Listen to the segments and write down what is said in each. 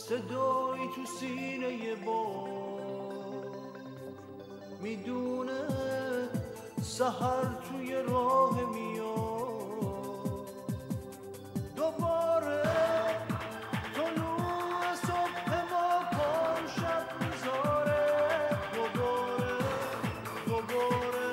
صدایی تو سینه باد میدونه سحر توی راه میاد دوباره طلوع صبح ما کن شب میذاره دوباره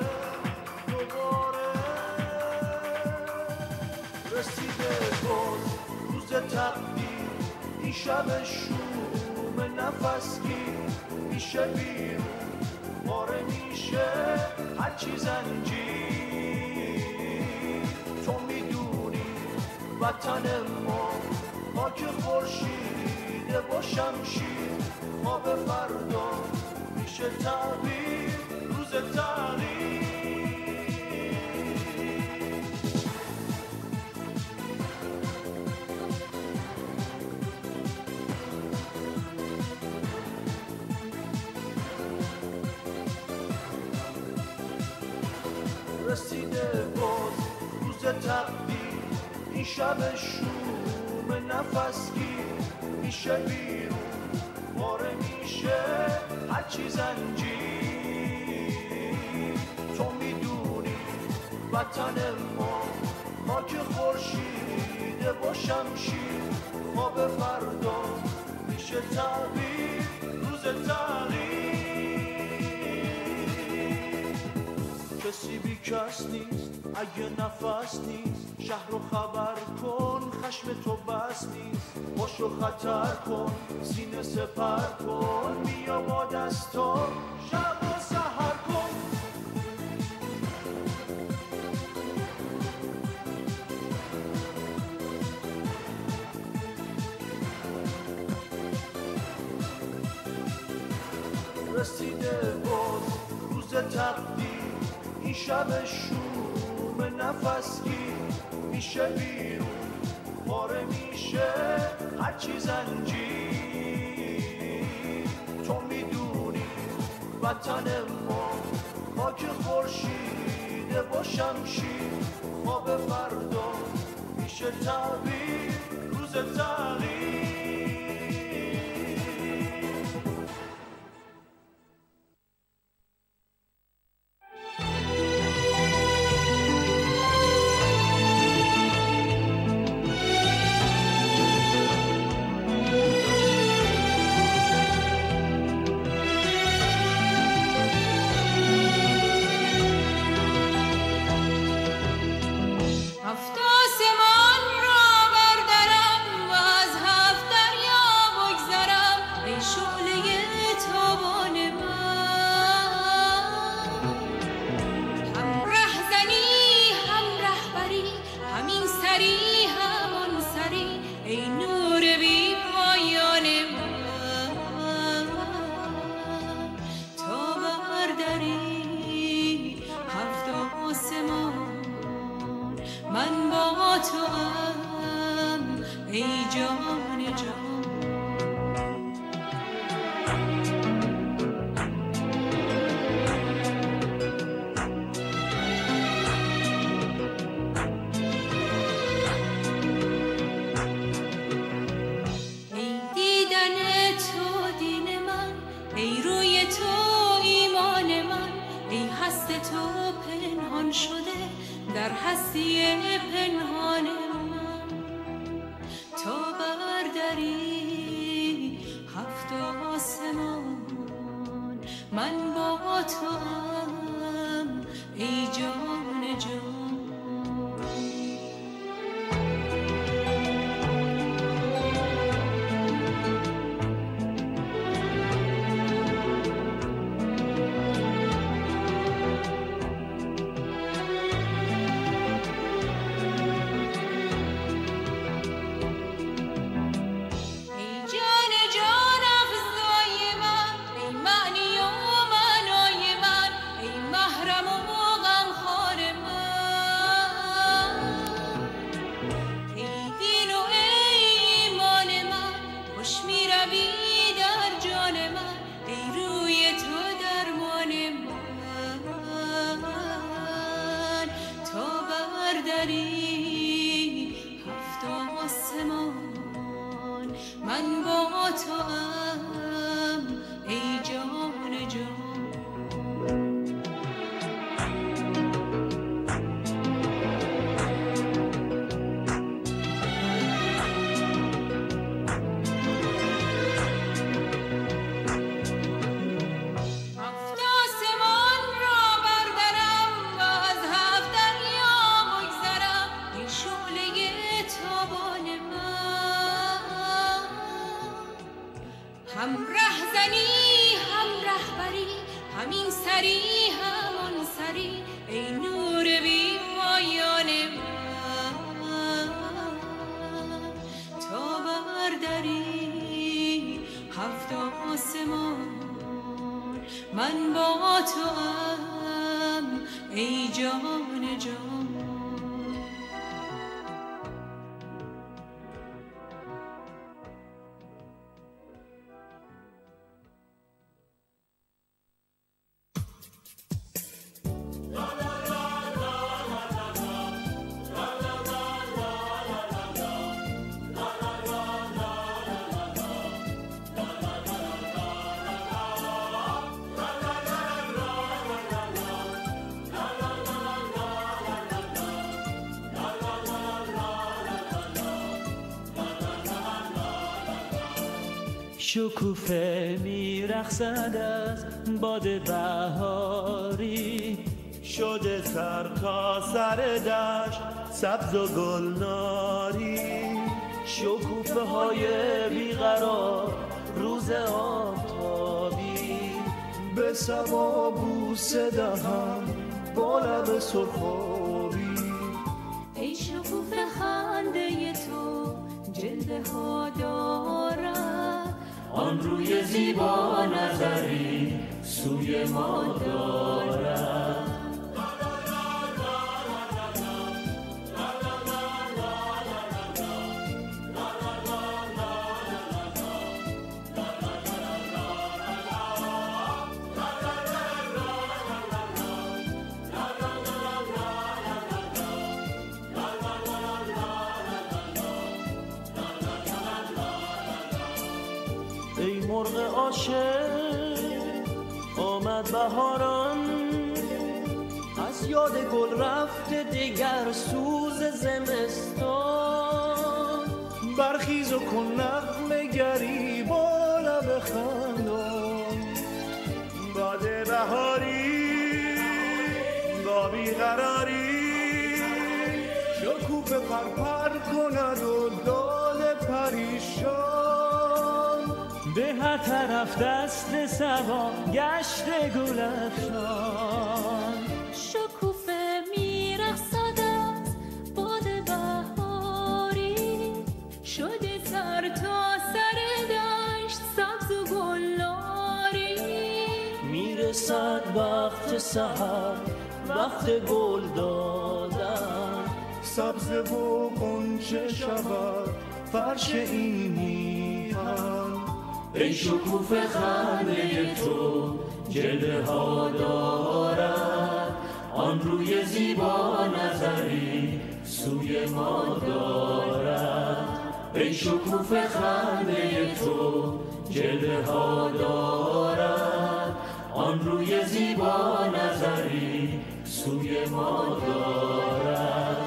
رسیده باز روز تقدیر این شب شوم نفس گیر میشه بیرون پاره میشه هرچی زنجیر تو میدونی وطن ما خاک خورشیده با شمشیر ما به فردا میشه تعبیر روز تغییر رسیده باز روز تقدیر این شب شوم نفس گیر میشه بیرون پاره میشه هرچی زنجیر تو میدونی وطن ما خاک خورشیده با شمشیر ما به فردا میشه تعبیر روز تغییر کسی بی کس نیست اگه نفس نیست شهر رو خبر کن خشم تو بس نیست باشو خطر کن سینه سپر کن بیا با دستا شب و سحر کن رسیده باز روز تقدیر این شب شوم نفس گیر میشه بیرون پاره میشه هرچی زنجیر تو میدونی وطن ما خاک خورشیده با شمشیر ما به فردا میشه تعبیر روز تغییر من با توام ای جان جان. هم رهزنی هم رهبری، همین سری همون سری، ای نور بی پایان من. تا بردری هفت آسمان، من با توام ای جان جان. شکوفه میرقصد از باد بهاری، شده سر تا سر دشت سبز و گلناری. شکوفه های بیقرار روز آفتابی، به سما بوسه دهم با لب سرخابی. ای شکوفه خنده تو جلوه ها دارد، آن روی زیبا نظری سوی ما دارد. ای مرغ عاشق آمد بهاران، از یاد گل رفته دیگر سوز زمستان. برخیز و کن نغمه گری با لب خندان، باد بهاری با بیقراری. شکوفه پرپر کند و دل پریشان، به هر طرف دست سبا گشت گل افشان. شکوفه میرقصد از باد بهاری، شده سر تا سر دشت سبز و گلناری. میرسد وقت سحر وقت گل دادن، سبز و غنچه شود فرش این میهن. ای شکوفه خنده تو جلوه ها دارد، آن روی زیبا نظری سوی ما دارد. ای شکوفه خنده تو جلوه ها دارد، آن روی زیبا نظری سوی ما دارد.